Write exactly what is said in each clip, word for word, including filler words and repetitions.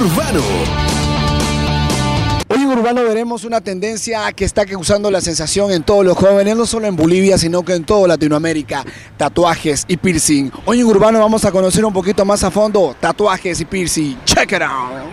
Urbano. Hoy en Urbano veremos una tendencia que está causando la sensación en todos los jóvenes, no solo en Bolivia, sino que en toda Latinoamérica, tatuajes y piercing. Hoy en Urbano vamos a conocer un poquito más a fondo tatuajes y piercing. Check it out.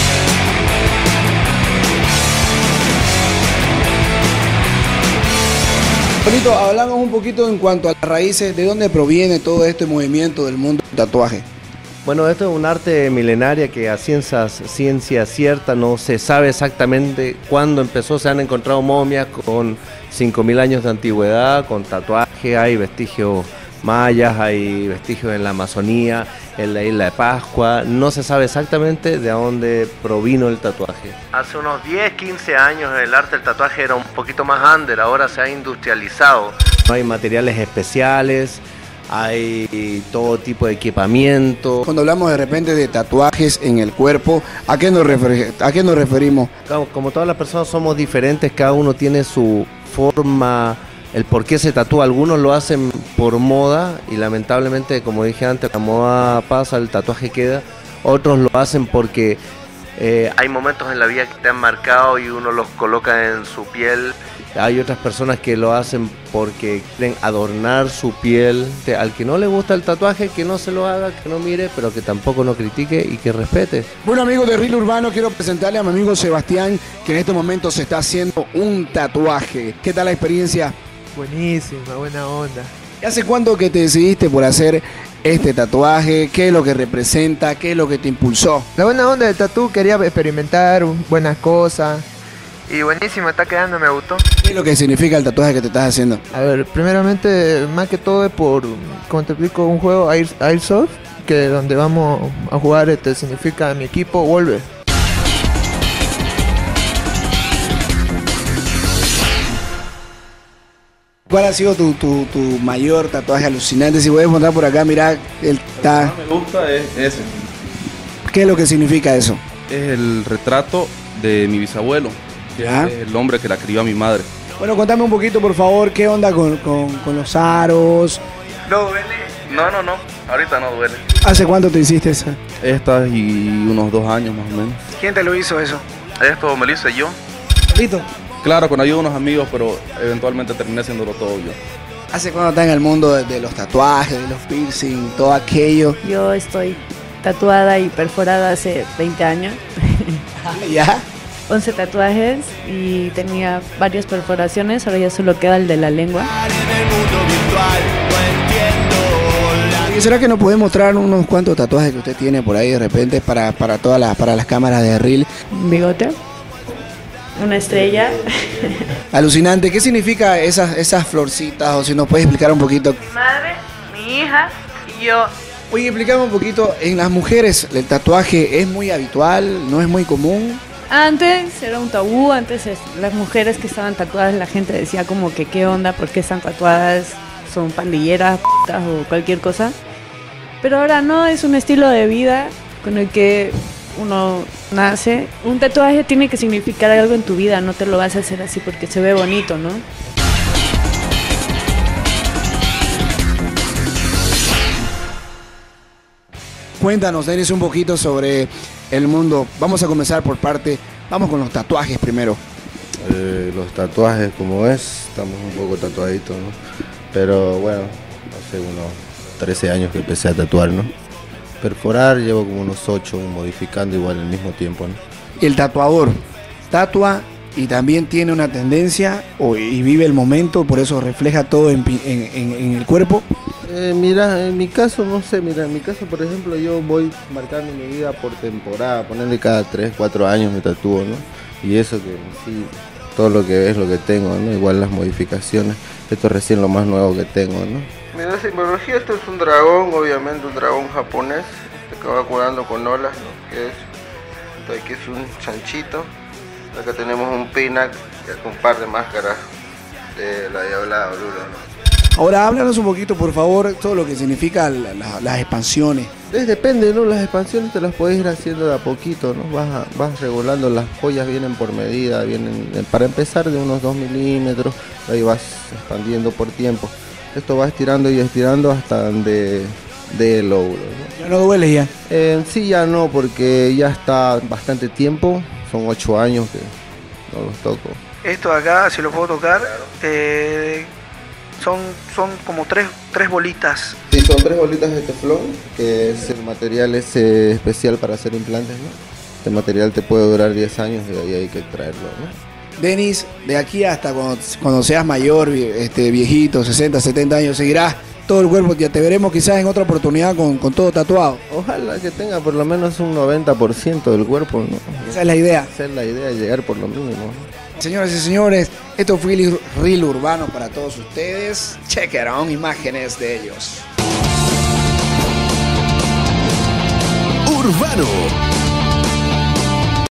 Bonito, hablamos un poquito en cuanto a las raíces, de dónde proviene todo este movimiento del mundo del tatuaje. Bueno, esto es un arte milenaria que a ciencia, ciencia cierta no se sabe exactamente cuándo empezó. Se han encontrado momias con cinco mil años de antigüedad, con tatuaje, hay vestigios mayas, hay vestigios en la Amazonía, en la isla de Pascua. No se sabe exactamente de dónde provino el tatuaje. Hace unos diez, quince años el arte del tatuaje era un poquito más under, ahora se ha industrializado. No hay materiales especiales, hay todo tipo de equipamiento. Cuando hablamos de repente de tatuajes en el cuerpo, ¿a qué nos, refer a qué nos referimos? Como, como todas las personas somos diferentes, cada uno tiene su forma, el por qué se tatúa. Algunos lo hacen por moda y lamentablemente, como dije antes, la moda pasa, el tatuaje queda. Otros lo hacen porque eh, hay momentos en la vida que te han marcado y uno los coloca en su piel. Hay otras personas que lo hacen porque quieren adornar su piel. Al que no le gusta el tatuaje, que no se lo haga, que no mire, pero que tampoco no critique y que respete. Bueno, amigos de Reel Urbano, quiero presentarle a mi amigo Sebastián, que en este momento se está haciendo un tatuaje. ¿Qué tal la experiencia? Buenísima, buena onda. ¿Y hace cuánto que te decidiste por hacer este tatuaje? ¿Qué es lo que representa? ¿Qué es lo que te impulsó? La buena onda del tatú, quería experimentar buenas cosas. Y buenísimo, está quedando, me gustó. ¿Qué es lo que significa el tatuaje que te estás haciendo? A ver, primeramente, más que todo es por, como te explico, un juego Air, Airsoft, que donde vamos a jugar este significa mi equipo vuelve. ¿Cuál ha sido tu, tu, tu mayor tatuaje alucinante? Si puedes mostrar por acá, mira, el está. Lo que más me gusta es ese. ¿Qué es lo que significa eso? Es el retrato de mi bisabuelo, que ¿Ya? es el hombre que la crió a mi madre. Bueno, contame un poquito, por favor, ¿qué onda con, con, con los aros? ¿No duele? No, no, no. Ahorita no duele. ¿Hace cuánto te hiciste esa? Esta y unos dos años más o menos. ¿Quién te lo hizo eso? Esto me lo hice yo. ¿Listo? Claro, con ayuda de unos amigos, pero eventualmente terminé haciéndolo todo yo. ¿Hace cuánto estás en el mundo de, de los tatuajes, de los piercing, todo aquello? Yo estoy tatuada y perforada hace veinte años. ¿Ya? once tatuajes y tenía varias perforaciones, ahora ya solo queda el de la lengua. ¿Y será que nos puede mostrar unos cuantos tatuajes que usted tiene por ahí de repente para, para todas las, para las cámaras de Reel? Un bigote, una estrella. Alucinante. ¿Qué significa esas, esas florcitas? O si nos puedes explicar un poquito. Mi madre, mi hija y yo. Oye, explícame un poquito, en las mujeres el tatuaje es muy habitual, no es muy común. Antes era un tabú, antes es, las mujeres que estaban tatuadas, la gente decía como que qué onda, por qué están tatuadas, son pandilleras, putas o cualquier cosa. Pero ahora no, es un estilo de vida con el que uno nace. Un tatuaje tiene que significar algo en tu vida, no te lo vas a hacer así porque se ve bonito, ¿no? Cuéntanos, Denis, un poquito sobre el mundo. Vamos a comenzar por parte, vamos con los tatuajes primero. Eh, los tatuajes, como ves, estamos un poco tatuaditos, ¿no? Pero bueno, hace unos trece años que empecé a tatuar, ¿no? Perforar llevo como unos ocho, modificando igual al mismo tiempo, ¿no? El tatuador tatua y también tiene una tendencia o, y vive el momento, por eso refleja todo en, en, en, en el cuerpo. Eh, mira, en mi caso, no sé, mira, en mi caso, por ejemplo, yo voy marcando mi vida por temporada, ponerle cada tres, cuatro años me tatúo, ¿no? Y eso que sí, todo lo que ves, lo que tengo, ¿no? Igual las modificaciones, esto es recién lo más nuevo que tengo, ¿no? Mira, la simbología, esto es un dragón, obviamente un dragón japonés, que va curando con olas, ¿no? Que es, esto aquí es un chanchito, acá tenemos un pinac, con un par de máscaras de la diabla Oruro, ¿no? Ahora háblanos un poquito, por favor, todo lo que significa la, la, las expansiones. Es, depende, ¿no? Las expansiones te las puedes ir haciendo de a poquito, ¿no? Vas, a, vas regulando, las joyas vienen por medida, vienen para empezar de unos dos milímetros, ahí vas expandiendo por tiempo. Esto va estirando y estirando hasta donde dé el lóbulo, ¿no? Ya no duele ya. Eh, sí, ya no, porque ya está bastante tiempo, son ocho años que no los toco. Esto de acá, si lo puedo tocar, eh, son, son como tres, tres bolitas. Sí, son tres bolitas de teflón, que es el material ese especial para hacer implantes, ¿no? Este material te puede durar diez años y ahí hay que traerlo, ¿no? Denis, de aquí hasta cuando, cuando seas mayor, este, viejito, sesenta, setenta años, seguirás todo el cuerpo, ya te veremos quizás en otra oportunidad con, con todo tatuado. Ojalá que tenga por lo menos un noventa por ciento del cuerpo, ¿no? Esa es la idea. Esa es la idea, llegar por lo mínimo. Señoras y señores, esto fue el Reel Urbano para todos ustedes. Check it out, imágenes de ellos. Urbano.